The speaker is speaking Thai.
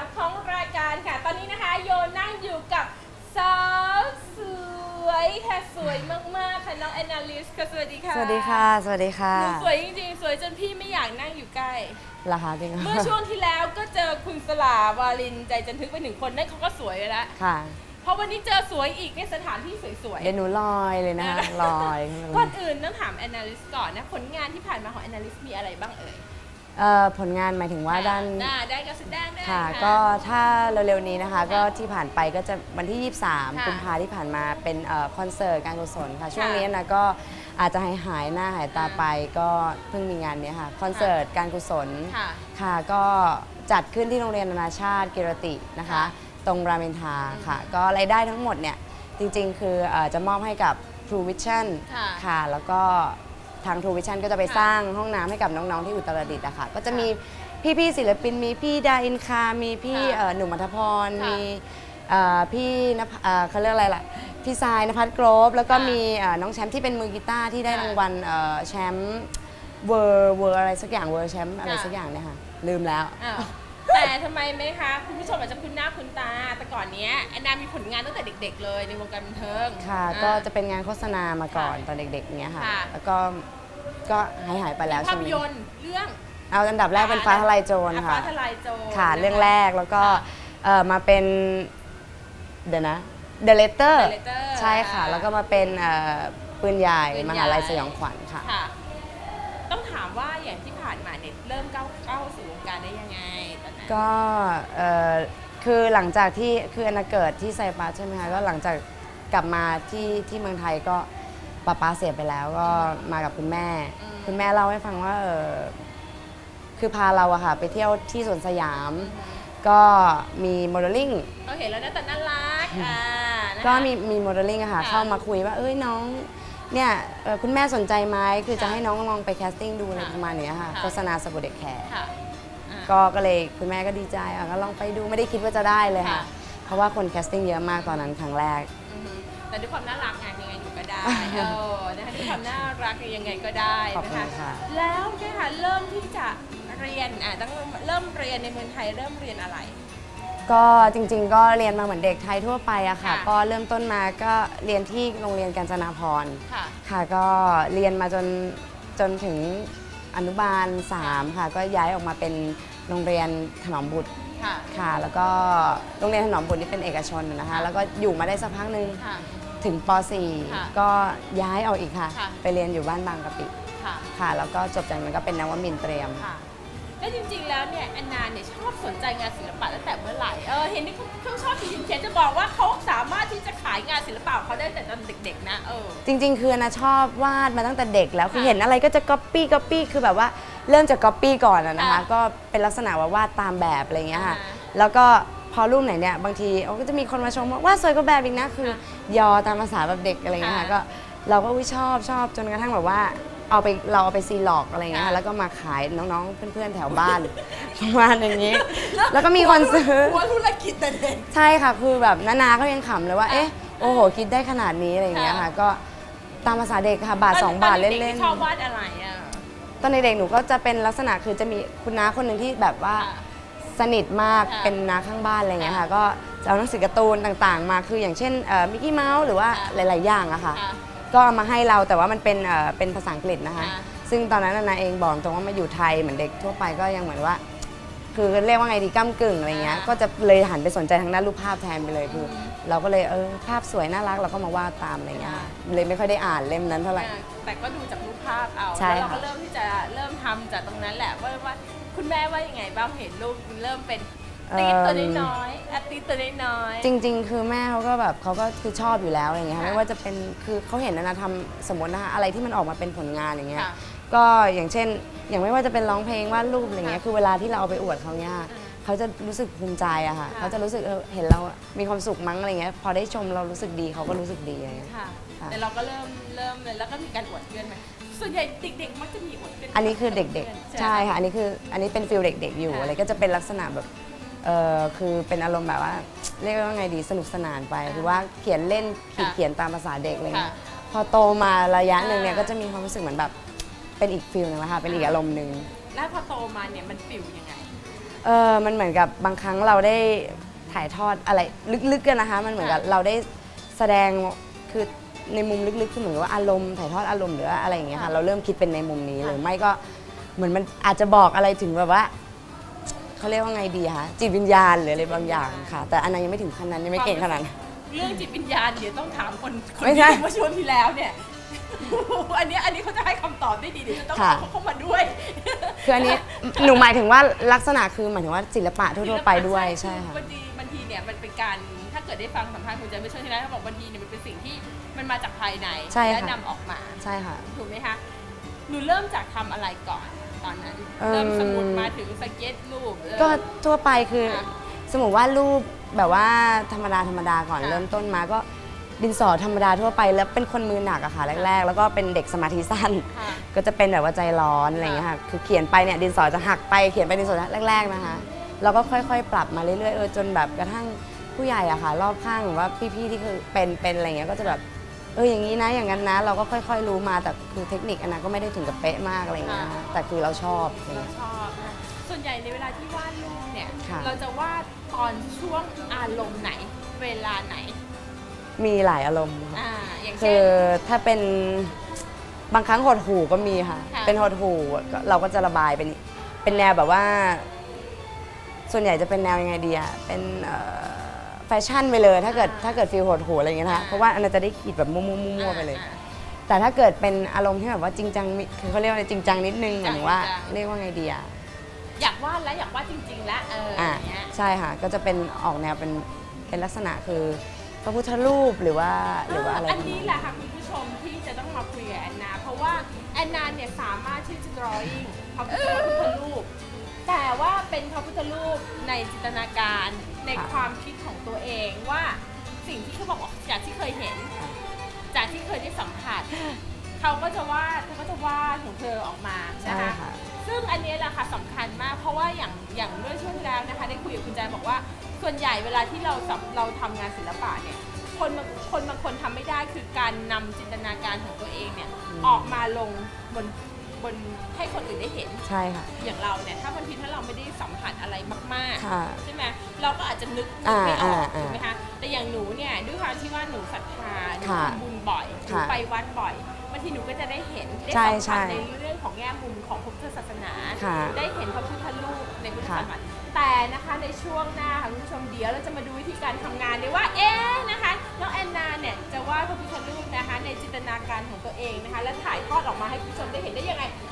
3ของรายการค่ะตอนนี้นะคะโยนั่งอยู่กับสาวสวยค่ะสวยมากๆค่ะน้องแอนนาลิสค่ะสวัสดีค่ะสวัสดีค่ะสวัสดีค่ะหนูสวยจริงๆสวยจนพี่ไม่อยากนั่งอยู่ใกล้ราคาจริงเมื่อช่วงที่แล้วก็เจอคุณสลาวาลินใจจันทึกไป1 คนนั่นเขาก็สวยแล้วค่ะพอวันนี้เจอสวยอีกในสถานที่สวยๆเดี๋ยวหนูลอยเลยนะคะลอยก่อนอื่นต้องถามแอนนาลิสก่อนนะผลงานที่ผ่านมาของแอนนาลิสมีอะไรบ้างเอ่ยผลงานหมายถึงว่าด้านได้การแสดงได้ค่ะก็ถ้าเร็วๆนี้นะคะก็ที่ผ่านไปก็จะวันที่23กุมภาที่ผ่านมาเป็นคอนเสิร์ตการกุศลค่ะช่วงนี้นะก็อาจจะหายหน้าหายตาไปก็เพิ่งมีงานนี้ค่ะคอนเสิร์ตการกุศลค่ะก็จัดขึ้นที่โรงเรียนนานาชาติกิรตินะคะตรงรามอินทราค่ะก็รายได้ทั้งหมดเนี่ยจริงๆคือจะมอบให้กับ True Vision ค่ะแล้วก็ทาง True Vision ก็จะไปสร้างห้องน้ำให้กับน้องๆที่อุตรดิตถ์นะคะก็จะมีพี่ๆศิลปินมีพี่ดาอินคามีพี่หนุ่มอัธพรมีพี่เขาเรียกอะไรล่ะพี่ทรายณภัทรกรบแล้วก็มีน้องแชมป์ที่เป็นมือกีตาร์ที่ได้รางวัลแชมป์เวอร์อะไรสักอย่างเวอร์แชมป์อะไรสักอย่างเนี่ยค่ะลืมแล้วแต่ทำไมไหมคะคุณผู้ชมอาจจะคุ้นหน้าคุ้นตาแต่ก่อนนี้แอนนามีผลงานตั้งแต่เด็กๆเลยในวงการบันเทิงค่ะก็จะเป็นงานโฆษณามาก่อนตอนเด็กๆเนี้ยค่ะแล้วก็หายไปแล้วใช่ไหมภาพยนตร์เรื่องเอาอันดับแรกเป็นฟ้าทลายโจรค่ะฟ้าทลายโจรค่ะเรื่องแรกแล้วก็มาเป็นเดี๋ยวนะ The Letter ใช่ค่ะแล้วก็มาเป็นปืนใหญ่มหาลัยสยองขวัญค่ะต้องถามว่าอย่างที่ผ่านมาเนี่ยเริ่มก้าวสู่วงการได้ยังไงตอนนั้นก็คือหลังจากที่คืออันเกิดที่ไซปัสใช่ไหมคะก็หลังจากกลับมาที่เมืองไทยก็ป้าเสียไปแล้วก็มากับคุณแม่เล่าให้ฟังว่าคือพาเราอะค่ะไปเที่ยวที่สวนสยามก็มีโมเดลลิ่งเราเห็นแล้วนะแต่น่ารักก็มีโมเดลลิ่งอะค่ะเข้ามาคุยว่าน้องเนี่ยคุณแม่สนใจไหมคือจะให้น้องลองไปแคสติ้งดูอะไรประมาณนี้ค่ะโฆษณาสบู่เด็กแคร์ก็เลยคุณแม่ก็ดีใจก็ลองไปดูไม่ได้คิดว่าจะได้เลยค่ะเพราะว่าคนแคสติ้งเยอะมากตอนนั้นครั้งแรกแต่ด้วยความน่ารักไงยังไงหนูก็ได้นะคะด้วยความน่ารักยังไงก็ได้นะคะแล้วเนี่ยค่ะเริ่มที่จะเรียนต้องเริ่มเรียนในเมืองไทยเริ่มเรียนอะไรก็จริงๆก็เรียนมาเหมือนเด็กไทยทั่วไปอะค่ะก็เริ่มต้นมาก็เรียนที่โรงเรียนกาญจนาภรณ์ค่ะก็เรียนมาจนถึงอนุบาล3ค่ะก็ย้ายออกมาเป็นโรงเรียนถนอมบุตรค่ะแล้วก็โรงเรียนถนอมบุตรนี่เป็นเอกชนนะคะแล้วก็อยู่มาได้สักพักนึงถึงป .4 ก็ย้ายออกอีกค่ะไปเรียนอยู่บ้านบางกะปิค่ะแล้วก็จบจากนั้นก็เป็นนวมินทร์เตรียมแล้วจริงๆแล้วเนี่ยแอนนาเนี่ยชอบสนใจงานศิลปะตั้งแต่เมื่อไหร่เห็นที่เขาชอบเขียนจะบอกว่าเขาสามารถที่จะขายงานศิลปะของเขาได้แต่ตอนเด็กๆนะจริงๆคือนะชอบวาดมาตั้งแต่เด็กแล้วคือเห็นอะไรก็จะก๊อปปี้คือแบบว่าเริ่มจากก๊อปปี้ก่อนนะคะก็เป็นลักษณะว่าวาดตามแบบอะไรเงี้ยค่ะแล้วก็พอรูปไหนเนี่ยบางทีก็จะมีคนมาชมว่าสวยกว่าแบบอีกนะคือยอตามภาษาแบบเด็กอะไรเงี้ยค่ะก็เราก็ชอบจนกระทั่งแบบว่าเราเอาไปซีล็อกอะไรเงี้ยแล้วก็มาขายน้องๆเพื่อนๆแถวบ้านประมาณอย่างนี้แล้วก็มีคนซื้อหัวธุรกิจแต่เด็กใช่ค่ะคือแบบนาก็ยังขำเลยว่าโอ้โหคิดได้ขนาดนี้อะไรเงี้ยค่ะก็ตามภาษาเด็กค่ะบาท2 บาทเล่นๆชอบวาดอะไรตอนเด็กๆหนูก็จะเป็นลักษณะคือจะมีคุณน้าคนหนึ่งที่แบบว่าสนิทมากเป็นน้าข้างบ้านอะไรเงี้ยค่ะก็จะเอาหนังสือการ์ตูนต่างๆมาคืออย่างเช่นมิกกี้เมาส์หรือว่าหลายๆอย่างอะค่ะก็เอามาให้เราแต่ว่ามันเป็นภาษาอังกฤษนะคะซึ่งตอนนั้นนาเองบอกตรงว่ามาอยู่ไทยเหมือนเด็กทั่วไปก็ยังเหมือนว่าคือเรียกว่าไงดีก้ำกึ่งอะไรเงี้ยก็จะเลยหันไปสนใจทางด้านรูปภาพแทนไปเลยคือเราก็เลยภาพสวยน่ารักเราก็มาวาดตามอะไรเงี้ยเลยไม่ค่อยได้อ่านเล่มนั้นเท่าไหร่แต่ก็ดูจากรูปภาพเอาแล้วเราก็เริ่มที่จะเริ่มทำจากตรงนั้นแหละว่าคุณแม่ว่ายังไงบ้างเห็นลูกเริ่มเป็นตีตัวน้อยตีตัวน้อยจริงๆคือแม่เขาก็แบบเขาก็คือชอบอยู่แล้วอะไรเงี้ยไม่ว่าจะเป็นคือเขาเห็นนาทำสมมตินะคะอะไรที่มันออกมาเป็นผลงานอย่างเงี้ยก็อย่างเช่นอย่างไม่ว่าจะเป็นร้องเพลงวาดรูปอะไรเงี้ยคือเวลาที่เราเอาไปอวดเขาเนี่ยเขาจะรู้สึกภูมิใจอะค่ะเขาจะรู้สึกเห็นเรามีความสุขมั้งอะไรเงี้ยพอได้ชมเรารู้สึกดีเขาก็รู้สึกดีอะไรเงี้ยแต่เราก็เริ่มแล้วก็มีการอวดเพื่อนไหมส่วนใหญ่เด็กๆมักจะมีอวดเพื่อนอันนี้คือเด็กๆใช่ค่ะอันนี้เป็นฟิลเด็กๆอยู่อะไรก็จะเป็นลักษณะแบบคือเป็นอารมณ์แบบว่าเรียกว่าไงดีสนุกสนานไปคือว่าเขียนเล่นเขียนตามภาษาเด็กอะไรเงี้ยพอโตมาระยะหนึ่งเนี่ยก็จะมีความรู้สึกเหมือนแบบเป็นอีกฟิลนึงแล้วค่ะเป็นอีกอารมณ์หนึ่งแล้วพอโตมาเนี่ยมันฟิลยังไงมันเหมือนกับบางครั้งเราได้ถ่ายทอดอะไรลึกๆกันนะคะมันเหมือนกับเราได้แสดงคือในมุมลึกๆคือเหมือนกับว่าอารมณ์ถ่ายทอดอารมณ์หรืออะไรอย่างเงี้ยค่ะเราเริ่มคิดเป็นในมุมนี้หรือไม่ก็เหมือนมันอาจจะบอกอะไรถึงแบบว่าเขาเรียกว่าไงดีคะจิตวิญญาณหรืออะไรบางอย่างค่ะแต่อันนั้นยังไม่ถึงขั้นนั้นยังไม่เก่งขนาดนั้นเรื่องจิตวิญญาณเดี๋ยวต้องถามคนไม่ใช่ที่มาช่วงที่แล้วเนี่ย อันนี้เขาจะให้คำตอบได้ดีเดี๋ยวจะต้องค่ะเอาเขาเข้ามาด้วยคืออันนี้หนูหมายถึงว่าลักษณะคือหมายถึงว่าศิลปะทั่วๆไปด้วยใช่ค่ะบางทีเนี่ยมันเป็นการถ้าเกิดได้ฟังสัมภาษณ์คุณเจนไม่ช่วงที่แล้วเขาบอกบางทีเนี่ยมันเป็นสิ่งที่มันมาจากภายในใช่ค่ะและนำออกมาใช่ค่ะถูกไหมคะหนูเริ่มจากทำอะไรก่อนตอนนั้นเริ่มสมุดมาถึงสเก็ตรูปก็ทั่วไปคือค่ะสมมติว่ารูปแบบว่าธรรมดาก่อนค่ะเริ่มต้นมาก็ดินสอธรรมดาทั่วไปแล้วเป็นคนมือหนักอะค่ะแรกๆ แล้วก็เป็นเด็กสมาธิสั้นค่ะก็จะเป็นแบบว่าใจร้อนอะไรอย่างเงี้ยค่ะคือเขียนไปเนี่ยดินสอจะหักไปเขียนไปดินสอแรกๆนะคะแล้วก็ค่อยๆ ปรับมาเรื่อยๆจนแบบกระทั่งผู้ใหญ่อะค่ะรอบข้างหรือว่าพี่ๆที่คือเป็นอะไรเงี้ยก็จะแบบอย่างนี้นะอย่างนั้นนะเราก็ค่อยๆรู้มาแต่คือเทคนิคอันนั้นก็ไม่ได้ถึงกับเป๊ะมากอะไรเงี้ยค่ะแต่คือเราชอบอะไรเราเงี้ยชอบนะส่วนใหญ่ในเวลาที่วาดรูปเนี่ยค่ะเราจะวาดตอนช่วงอารมณ์ไหน เวลาไหนมีหลายอารมณ์ค่ะอย่างคืเช่อน ถ้าเป็นบางครั้งหดหู่ก็มีค่ะค่ะเป็นหดหู่ก็เราก็จะระบายเป็นแนวแบบว่า ส่วนใหญ่จะเป็นแนวยังไงดีอะเป็นแฟชั่นไปเลยถ้าเกิดฟีลหดหู่อะไรอย่างเงี้ยนะคะเพราะว่าอันนั้นจะได้ขีดแบบมั่วๆไปเลย แต่ถ้าเกิดเป็นอารมณ์ที่แบบว่าจริงจังคือเขาเรียกว่าอะไรจริงจังนิดนึงหมายถึงว่าเรียกว่าไงดีอะอยากวาดแล้วอยากวาดจริงๆแล้วอย่างเงี้ยใช่ค่ะก็จะเป็นออกแนวเป็นลักษณะคือพระพุทธรูปหรือว่าอะไรอันนี้แหละค่ะคุณผู้ชมที่จะต้องมาคุยกับแอนนาเพราะว่าแอนนาเนี่ยสามารถที่จะ drawing พระพุทธรูปแต่ว่าเป็นพระพุทธรูปในจินตนาการในความคิดของตัวเองว่าสิ่งที่เขาบอกว่าจากที่เคยเห็น จากที่เคยได้สัมผัสเขาก็จะวาดของเธอออกมาใช่นะคะค่ะซึ่งอันนี้แหละค่ะสำคัญมากเพราะว่าอย่างเมื่อช่วงที่แล้วนะคะได้คุยกับคุณแจนบอกว่าส่วนใหญ่เวลาที่เราทำงานศิลปะเนี่ยคนบางคนทำไม่ได้คือการนำจินตนาการของตัวเองเนี่ยออกมาลงบนให้คนอื่นได้เห็นใช่ค่ะอย่างเราเนี่ยถ้าบางทีถ้าเราไม่ได้สัมผัสอะไรมากค่ะๆใช่ไหมเราก็อาจจะนึกไม่ออกถูกไหมคะแต่อย่างหนูเนี่ยด้วยความที่ว่าหนูศรัทธาหนูทำบุญบ่อยหนูไปวัดบ่อยบางทีหนูก็จะได้เห็นได้สัมผัสในเรื่องของแง่มุมของพระพุทธศาสนา ได้เห็นพระพุทธรูปในพุทธศาสนาแต่นะคะในช่วงหน้าค่ะคุณผู้ชมเดี๋ยวเราจะมาดูวิธีการทำงานเลยว่านะคะน้องแอนนาเนี่ยจะวาดพระพุทธรูปนะคะในจินตนาการของตัวเองนะคะและถ่ายทอดออกมาให้คุณผู้ชมได้เห็นได้ยังไง